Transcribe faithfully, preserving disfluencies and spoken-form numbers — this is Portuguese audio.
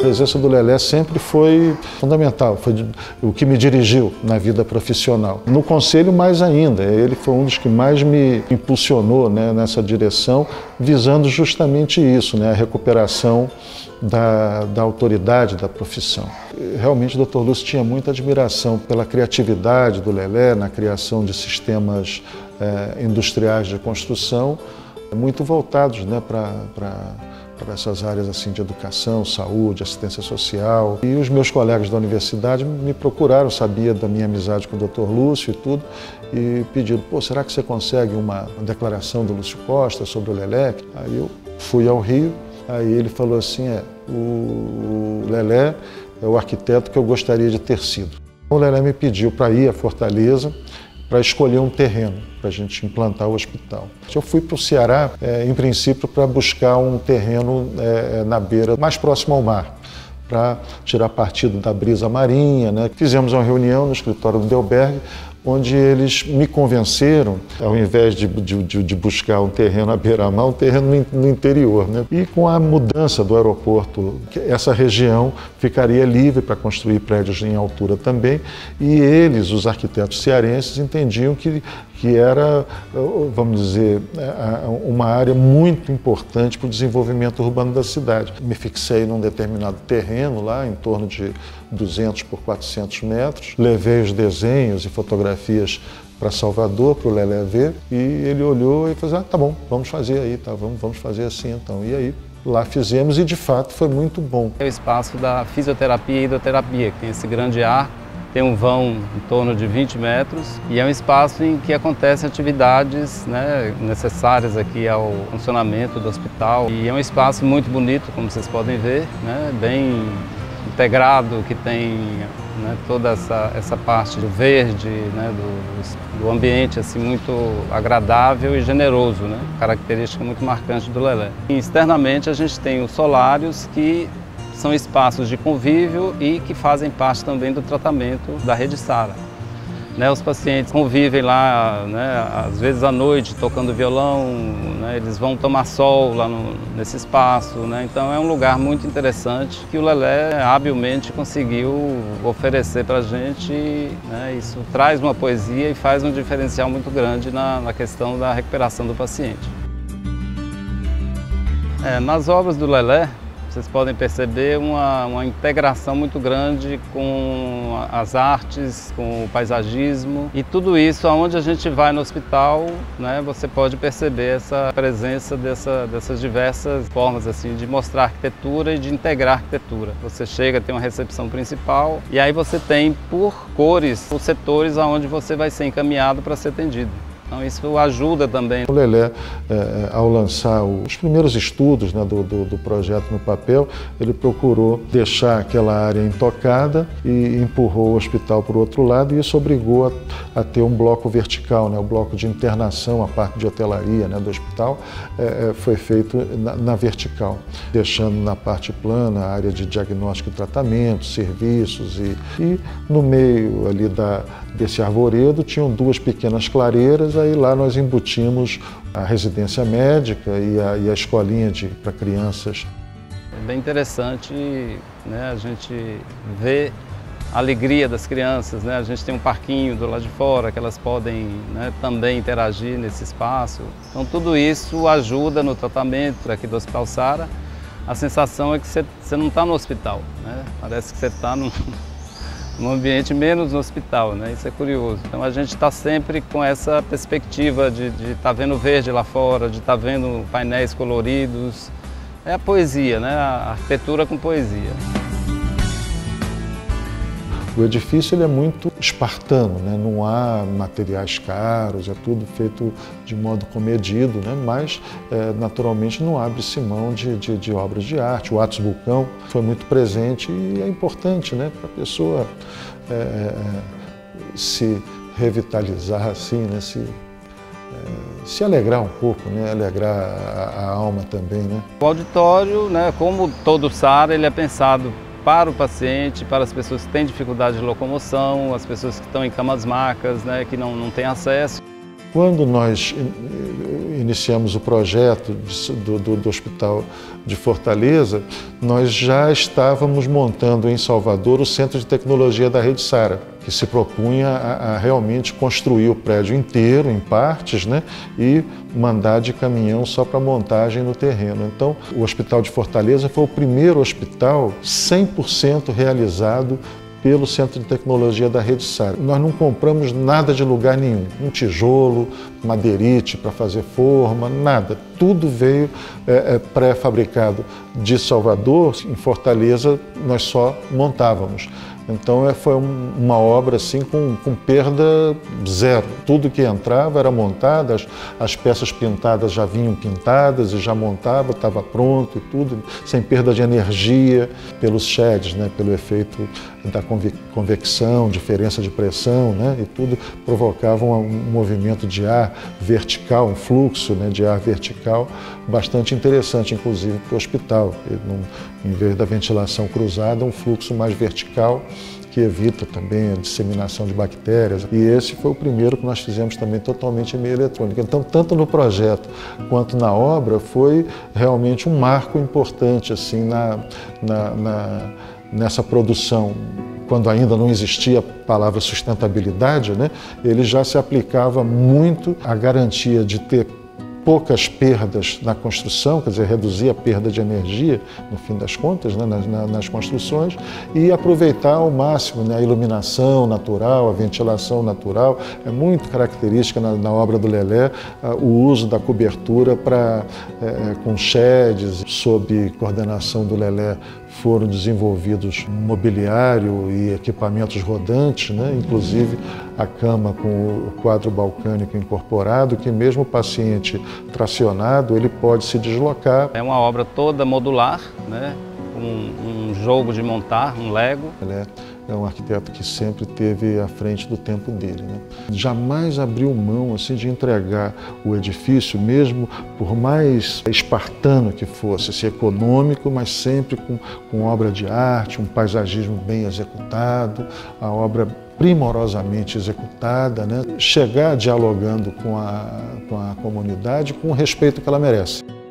presença do Lelé sempre foi fundamental, foi o que me dirigiu na vida profissional. No conselho, mais ainda, ele foi um dos que mais me impulsionou, né, nessa direção, visando justamente isso, né, a recuperação da, da autoridade da profissão. Realmente o doutor Lúcio tinha muita admiração pela criatividade do Lelé na criação de sistemas eh, industriais de construção, muito voltados, né, para para essas áreas assim de educação, saúde, assistência social. E os meus colegas da universidade me procuraram, sabia da minha amizade com o doutor Lúcio e tudo, e pediram, pô, será que você consegue uma, uma declaração do Lúcio Costa sobre o Lelé? Aí eu fui ao Rio, aí ele falou assim, é, o Lelé é o arquiteto que eu gostaria de ter sido. O Lelé me pediu para ir à Fortaleza, para escolher um terreno para a gente implantar o hospital. Eu fui para o Ceará, é, em princípio, para buscar um terreno é, na beira, mais próximo ao mar, para tirar partido da brisa marinha, né? Fizemos uma reunião no escritório do Delberg, onde eles me convenceram, ao invés de, de, de buscar um terreno à beira-mar, um terreno no interior, né? E com a mudança do aeroporto, essa região ficaria livre para construir prédios em altura também, e eles, os arquitetos cearenses, entendiam que, que era, vamos dizer, uma área muito importante para o desenvolvimento urbano da cidade. Me fixei num determinado terreno lá, em torno de duzentos por quatrocentos metros, levei os desenhos e fotografias para Salvador, para o Lelé ver, e ele olhou e falou, ah, tá bom, vamos fazer aí, tá, vamos, vamos fazer assim então. E aí, lá fizemos e de fato foi muito bom. É o espaço da fisioterapia e hidroterapia, que tem esse grande arco, tem um vão em torno de vinte metros e é um espaço em que acontecem atividades, né, necessárias aqui ao funcionamento do hospital. E é um espaço muito bonito, como vocês podem ver, né, bem integrado, que tem, né, toda essa, essa parte do verde, né, do, do ambiente assim, muito agradável e generoso, né, característica muito marcante do Lelé. E externamente a gente tem os solários, que são espaços de convívio e que fazem parte também do tratamento da Rede Sara. Né, os pacientes convivem lá, né, às vezes à noite, tocando violão, né, eles vão tomar sol lá no, nesse espaço. Né, então é um lugar muito interessante que o Lelé habilmente conseguiu oferecer para a gente. Né, isso traz uma poesia e faz um diferencial muito grande na, na questão da recuperação do paciente. É, nas obras do Lelé, vocês podem perceber uma, uma integração muito grande com as artes, com o paisagismo e tudo isso, aonde a gente vai no hospital, né, você pode perceber essa presença dessa, dessas diversas formas assim, de mostrar arquitetura e de integrar arquitetura. Você chega, tem uma recepção principal e aí você tem por cores os setores aonde você vai ser encaminhado para ser atendido. Então isso ajuda também. O Lelé, é, ao lançar os primeiros estudos, né, do, do, do projeto no papel, ele procurou deixar aquela área intocada e empurrou o hospital para o outro lado, e isso obrigou a, a ter um bloco vertical, né, o bloco de internação, a parte de hotelaria, né, do hospital, é, foi feito na, na vertical, deixando na parte plana a área de diagnóstico e tratamento, serviços, e, e no meio ali da, desse arvoredo tinham duas pequenas clareiras. Aí lá nós embutimos a residência médica e a, e a escolinha para crianças. É bem interessante, né, a gente ver a alegria das crianças, né? A gente tem um parquinho do lado de fora que elas podem, né, também interagir nesse espaço. Então tudo isso ajuda no tratamento aqui do Hospital Sara. A sensação é que você, você não está no hospital, né? Parece que você está no num ambiente menos no hospital, né? Isso é curioso. Então a gente está sempre com essa perspectiva de estar tá vendo verde lá fora, de estar tá vendo painéis coloridos. É a poesia, né? A arquitetura com poesia. O edifício ele é muito espartano, né? Não há materiais caros, é tudo feito de modo comedido, né? Mas é, naturalmente não abre-se mão de, de, de obras de arte. O Atos Vulcão foi muito presente e é importante, né? Para a pessoa é, se revitalizar, assim, né? se, é, se alegrar um pouco, né? Alegrar a, a alma também. Né? O auditório, né? Como todo Sara, ele é pensado para o paciente, para as pessoas que têm dificuldade de locomoção, as pessoas que estão em camas macas, né, que não, não têm acesso. Quando nós iniciamos o projeto do, do, do Hospital de Fortaleza, nós já estávamos montando em Salvador o Centro de Tecnologia da Rede Sara, que se propunha a, a realmente construir o prédio inteiro, em partes, né, e mandar de caminhão só para montagem no terreno. Então, o Hospital de Fortaleza foi o primeiro hospital cem por cento realizado pelo Centro de Tecnologia da Rede Sara. Nós não compramos nada de lugar nenhum, um tijolo, madeirite para fazer forma, nada. Tudo veio é, é, pré-fabricado de Salvador. Em Fortaleza nós só montávamos. Então é, foi um, uma obra assim com, com perda zero. Tudo que entrava era montado, as, as peças pintadas já vinham pintadas e já montava, estava pronto e tudo, sem perda de energia pelos sheds, né, pelo efeito da conve convecção, diferença de pressão, né, e tudo provocava um, um movimento de ar vertical, um fluxo, né, de ar vertical bastante interessante, inclusive para o hospital. Não, em vez da ventilação cruzada, um fluxo mais vertical que evita também a disseminação de bactérias. E esse foi o primeiro que nós fizemos também totalmente em meio eletrônico. Então, tanto no projeto quanto na obra, foi realmente um marco importante assim, na, na, na, nessa produção. Quando ainda não existia a palavra sustentabilidade, né, ele já se aplicava muito à garantia de ter poucas perdas na construção, quer dizer, reduzir a perda de energia, no fim das contas, né, nas, nas construções, e aproveitar ao máximo, né, a iluminação natural, a ventilação natural. É muito característica na, na obra do Lelé uh, o uso da cobertura para, é, com sheds. Sob coordenação do Lelé foram desenvolvidos mobiliário e equipamentos rodantes, né, inclusive a cama com o quadro balcânico incorporado, que mesmo o paciente tracionado, ele pode se deslocar. É uma obra toda modular, né? um, um jogo de montar, um Lego. Ele é, é um arquiteto que sempre esteve à frente do tempo dele, né? Jamais abriu mão assim, de entregar o edifício, mesmo por mais espartano que fosse, assim, econômico, mas sempre com, com obra de arte, um paisagismo bem executado, a obra primorosamente executada, né? Chegar dialogando com a, com a comunidade com o respeito que ela merece.